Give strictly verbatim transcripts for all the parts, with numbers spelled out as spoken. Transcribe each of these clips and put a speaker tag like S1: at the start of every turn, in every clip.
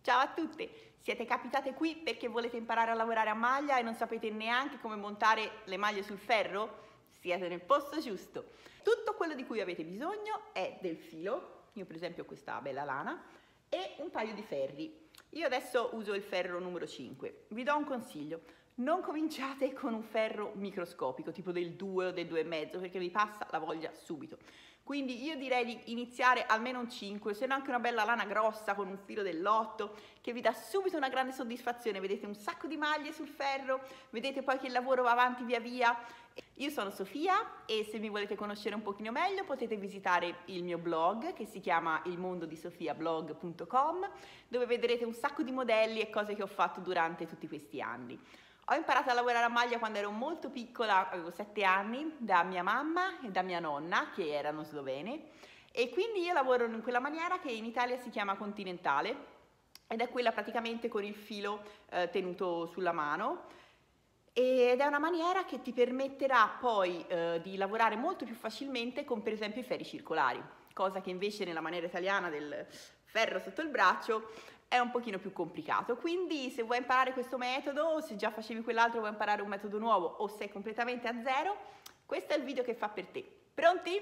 S1: Ciao a tutte! Siete capitate qui perché volete imparare a lavorare a maglia e non sapete neanche come montare le maglie sul ferro? Siete nel posto giusto! Tutto quello di cui avete bisogno è del filo, io per esempio ho questa bella lana, e un paio di ferri. Io adesso uso il ferro numero cinque. Vi do un consiglio: non cominciate con un ferro microscopico, tipo del due o del due e mezzo, perché vi passa la voglia subito. Quindi io direi di iniziare almeno un cinque, se no anche una bella lana grossa con un filo dell'otto, che vi dà subito una grande soddisfazione. Vedete un sacco di maglie sul ferro, vedete poi che il lavoro va avanti via via. Io sono Sofia e se mi volete conoscere un pochino meglio potete visitare il mio blog che si chiama il mondo di sofia blog punto com, dove vedrete un sacco di modelli e cose che ho fatto durante tutti questi anni. Ho imparato a lavorare a maglia quando ero molto piccola, avevo sette anni, da mia mamma e da mia nonna, che erano slovene, e quindi io lavoro in quella maniera che in Italia si chiama continentale, ed è quella praticamente con il filo eh, tenuto sulla mano, ed è una maniera che ti permetterà poi eh, di lavorare molto più facilmente con per esempio i ferri circolari, cosa che invece nella maniera italiana del ferro sotto il braccio è un pochino più complicato. Quindi se vuoi imparare questo metodo, o se già facevi quell'altro vuoi imparare un metodo nuovo, o sei completamente a zero, questo è il video che fa per te. Pronti?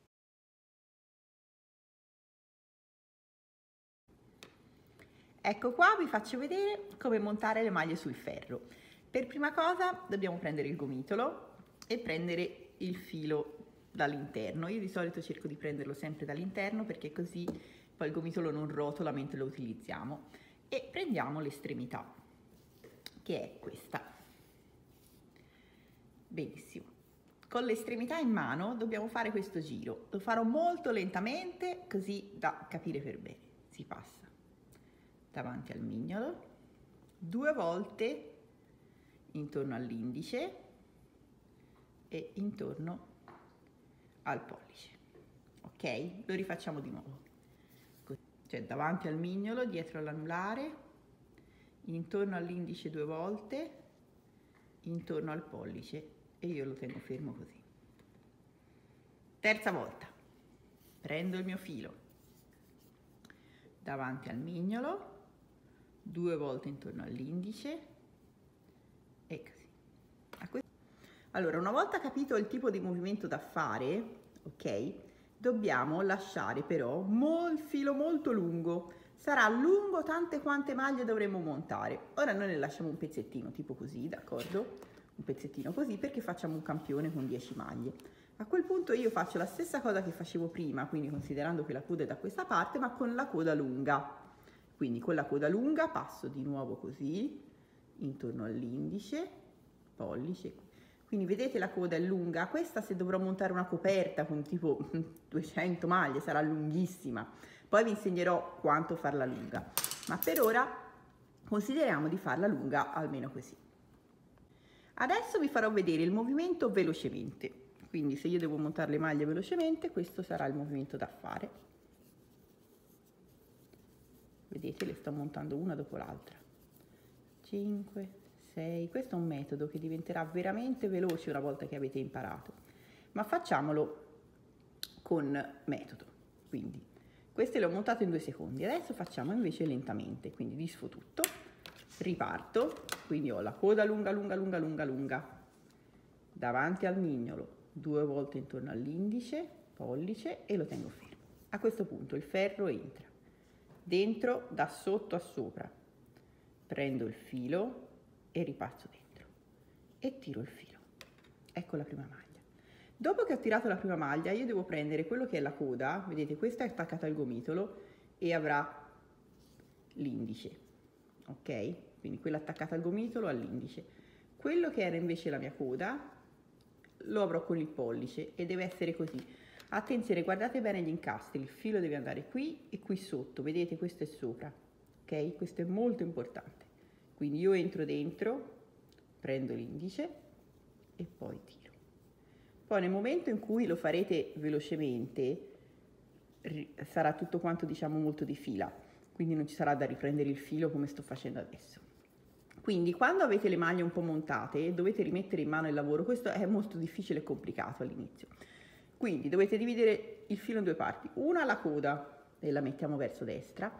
S1: Ecco qua, vi faccio vedere come montare le maglie sul ferro. Per prima cosa dobbiamo prendere il gomitolo e prendere il filo dall'interno. Io di solito cerco di prenderlo sempre dall'interno perché così poi il gomitolo non rotola mentre lo utilizziamo, e prendiamo l'estremità, che è questa. Benissimo. Con l'estremità in mano dobbiamo fare questo giro. Lo farò molto lentamente così da capire per bene. Si passa davanti al mignolo, due volte intorno all'indice e intorno al pollice. Ok? Lo rifacciamo di nuovo. Cioè davanti al mignolo, dietro all'anulare, intorno all'indice due volte, intorno al pollice, e io lo tengo fermo così. Terza volta, prendo il mio filo, davanti al mignolo, due volte intorno all'indice e così. Allora, una volta capito il tipo di movimento da fare, ok? Dobbiamo lasciare però il filo molto lungo, sarà lungo tante quante maglie dovremo montare. Ora noi ne lasciamo un pezzettino tipo così, d'accordo? Un pezzettino così perché facciamo un campione con dieci maglie. A quel punto io faccio la stessa cosa che facevo prima, quindi considerando che la coda è da questa parte, ma con la coda lunga. Quindi con la coda lunga passo di nuovo così, intorno all'indice, pollice. Quindi vedete la coda è lunga, questa se dovrò montare una coperta con tipo duecento maglie sarà lunghissima, poi vi insegnerò quanto farla lunga, ma per ora consideriamo di farla lunga almeno così. Adesso vi farò vedere il movimento velocemente, quindi se io devo montare le maglie velocemente questo sarà il movimento da fare. Vedete, le sto montando una dopo l'altra. cinque, sei, questo è un metodo che diventerà veramente veloce una volta che avete imparato, ma facciamolo con metodo. Quindi queste le ho montate in due secondi, adesso facciamo invece lentamente, quindi disfo tutto, riparto, quindi ho la coda lunga lunga lunga lunga lunga, davanti al mignolo, due volte intorno all'indice, pollice, e lo tengo fermo. A questo punto il ferro entra dentro da sotto a sopra, prendo il filo e ripasso dentro e tiro il filo. Ecco la prima maglia. Dopo che ho tirato la prima maglia io devo prendere quello che è la coda, vedete questa è attaccata al gomitolo e avrà l'indice, ok? Quindi quella attaccata al gomitolo all'indice. Quello che era invece la mia coda lo avrò con il pollice e deve essere così. Attenzione, guardate bene gli incastri, il filo deve andare qui e qui sotto, vedete questo è sopra, ok? Questo è molto importante. Quindi io entro dentro, prendo l'indice e poi tiro. Poi nel momento in cui lo farete velocemente sarà tutto quanto diciamo molto di fila, quindi non ci sarà da riprendere il filo come sto facendo adesso. Quindi quando avete le maglie un po' montate e dovete rimettere in mano il lavoro, questo è molto difficile e complicato all'inizio. Quindi dovete dividere il filo in due parti, una la coda e la mettiamo verso destra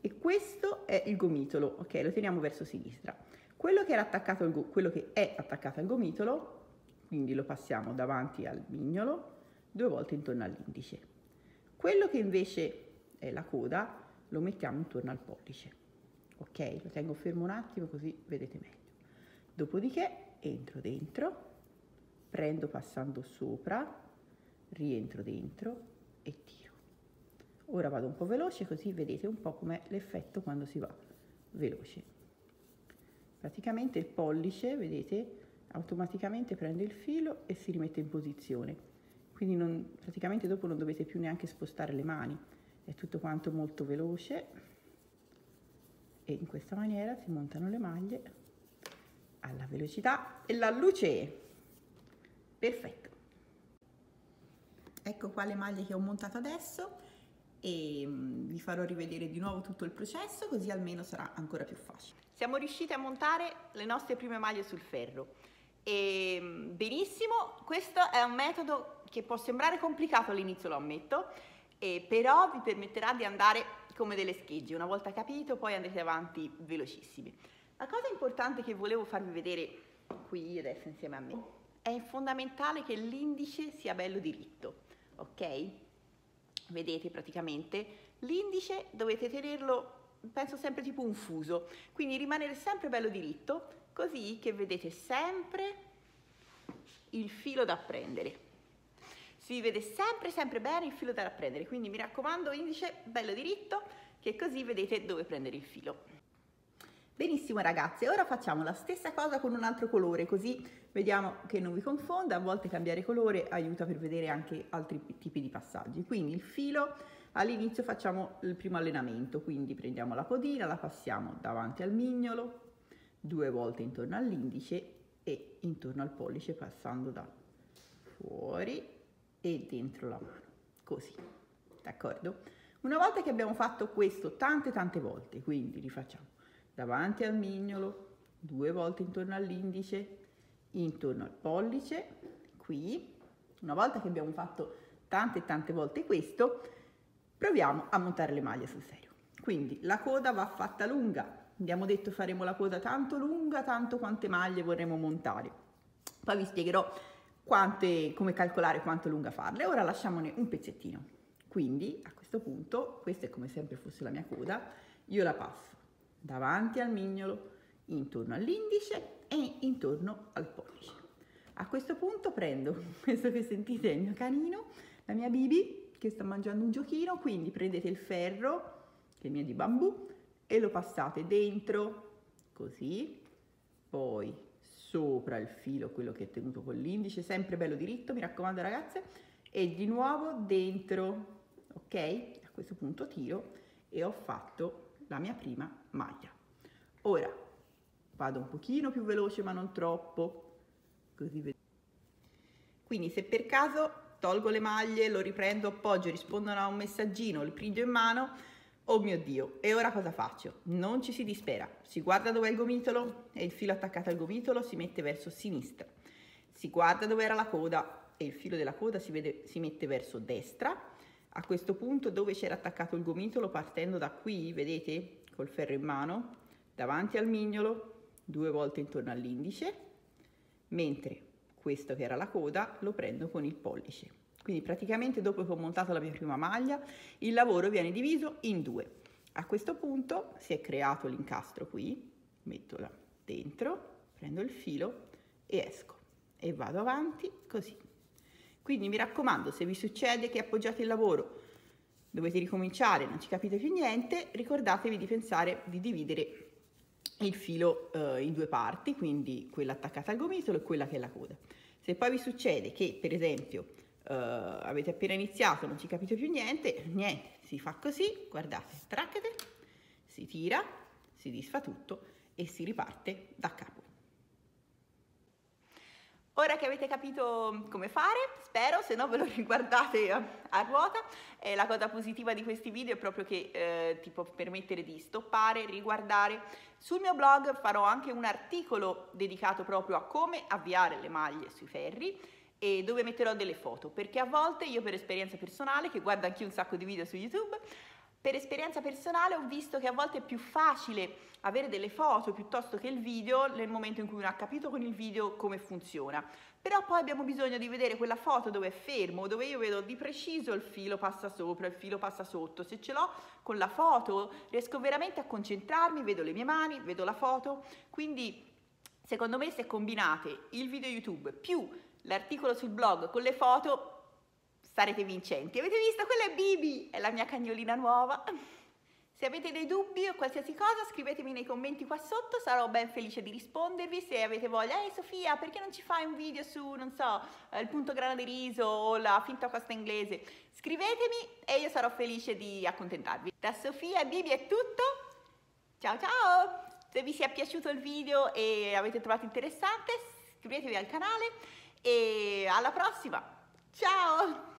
S1: e questo è il gomitolo, ok? Lo teniamo verso sinistra. Quello che, era attaccato al go- quello che è attaccato al gomitolo, quindi lo passiamo davanti al mignolo, due volte intorno all'indice. Quello che invece è la coda, lo mettiamo intorno al pollice, ok? Lo tengo fermo un attimo così vedete meglio. Dopodiché entro dentro, prendo passando sopra, rientro dentro e tiro. Ora vado un po' veloce così vedete un po' com'è l'effetto quando si va veloce. Praticamente il pollice, vedete, automaticamente prende il filo e si rimette in posizione. Quindi non, praticamente dopo non dovete più neanche spostare le mani. È tutto quanto molto veloce e in questa maniera si montano le maglie alla velocità e la luce. Perfetto. Ecco qua le maglie che ho montato adesso e vi farò rivedere di nuovo tutto il processo, così almeno sarà ancora più facile. Siamo riusciti a montare le nostre prime maglie sul ferro e benissimo. Questo è un metodo che può sembrare complicato all'inizio, lo ammetto, e però vi permetterà di andare come delle schegge. Una volta capito poi andrete avanti velocissimi. La cosa importante che volevo farvi vedere qui adesso insieme a me è fondamentale che l'indice sia bello diritto, ok? Vedete praticamente l'indice dovete tenerlo, penso sempre tipo un fuso, quindi rimanere sempre bello diritto, così che vedete sempre il filo da prendere. Si vede sempre sempre bene il filo da prendere, quindi mi raccomando indice bello diritto, che così vedete dove prendere il filo. Benissimo ragazze, ora facciamo la stessa cosa con un altro colore, così vediamo che non vi confonda. A volte cambiare colore aiuta per vedere anche altri tipi di passaggi. Quindi il filo, all'inizio facciamo il primo allenamento, quindi prendiamo la codina, la passiamo davanti al mignolo, due volte intorno all'indice e intorno al pollice, passando da fuori e dentro la mano, così, d'accordo? Una volta che abbiamo fatto questo tante tante volte, quindi rifacciamo davanti al mignolo, due volte intorno all'indice, intorno al pollice, qui. Una volta che abbiamo fatto tante e tante volte questo, proviamo a montare le maglie sul serio. Quindi la coda va fatta lunga, abbiamo detto faremo la coda tanto lunga, tanto quante maglie vorremmo montare. Poi vi spiegherò quante, come calcolare quanto lunga farle. Ora lasciamone un pezzettino. Quindi a questo punto, questa è come sempre fosse la mia coda, io la passo davanti al mignolo, intorno all'indice e intorno al pollice. A questo punto prendo questo che sentite è il mio canino, la mia Bibi che sta mangiando un giochino, quindi prendete il ferro, che è mio di bambù, e lo passate dentro, così, poi sopra il filo, quello che è tenuto con l'indice, sempre bello diritto, mi raccomando ragazze, e di nuovo dentro, ok? A questo punto tiro e ho fatto la mia prima maglia. Ora vado un pochino più veloce ma non troppo, così vedete. Quindi se per caso tolgo le maglie, lo riprendo, appoggio, rispondono a un messaggino, li prendo in mano, oh mio Dio, e ora cosa faccio? Non ci si dispera, si guarda dove è il gomitolo e il filo attaccato al gomitolo si mette verso sinistra, si guarda dove era la coda e il filo della coda si, vede, si mette verso destra. A questo punto dove c'era attaccato il gomitolo, partendo da qui, vedete, col ferro in mano, davanti al mignolo, due volte intorno all'indice, mentre questo che era la coda lo prendo con il pollice. Quindi praticamente dopo che ho montato la mia prima maglia, il lavoro viene diviso in due. A questo punto si è creato l'incastro qui, metto là dentro, prendo il filo e esco e vado avanti così. Quindi mi raccomando, se vi succede che appoggiate il lavoro, dovete ricominciare, non ci capite più niente, ricordatevi di pensare di dividere il filo eh, in due parti, quindi quella attaccata al gomitolo e quella che è la coda. Se poi vi succede che, per esempio, eh, avete appena iniziato, non ci capite più niente, niente, si fa così, guardate, tracchete, si tira, si disfa tutto e si riparte da capo. Ora che avete capito come fare, spero, se no ve lo riguardate a, a ruota. Eh, la cosa positiva di questi video è proprio che eh, ti può permettere di stoppare, riguardare. Sul mio blog farò anche un articolo dedicato proprio a come avviare le maglie sui ferri e dove metterò delle foto, perché a volte io, per esperienza personale, che guardo anch'io un sacco di video su YouTube, Per esperienza personale ho visto che a volte è più facile avere delle foto piuttosto che il video nel momento in cui uno ha capito con il video come funziona. Però poi abbiamo bisogno di vedere quella foto dove è fermo, dove io vedo di preciso il filo passa sopra, il filo passa sotto. Se ce l'ho con la foto riesco veramente a concentrarmi, vedo le mie mani, vedo la foto. Quindi secondo me se combinate il video YouTube più l'articolo sul blog con le foto sarete vincenti. Avete visto? Quella è Bibi, è la mia cagnolina nuova. Se avete dei dubbi o qualsiasi cosa scrivetemi nei commenti qua sotto, sarò ben felice di rispondervi. Se avete voglia, ehi Sofia, perché non ci fai un video su, non so, il punto grana di riso o la finta costa inglese? Scrivetemi e io sarò felice di accontentarvi. Da Sofia e Bibi è tutto, ciao ciao! Se vi sia piaciuto il video e avete trovato interessante, iscrivetevi al canale e alla prossima, ciao!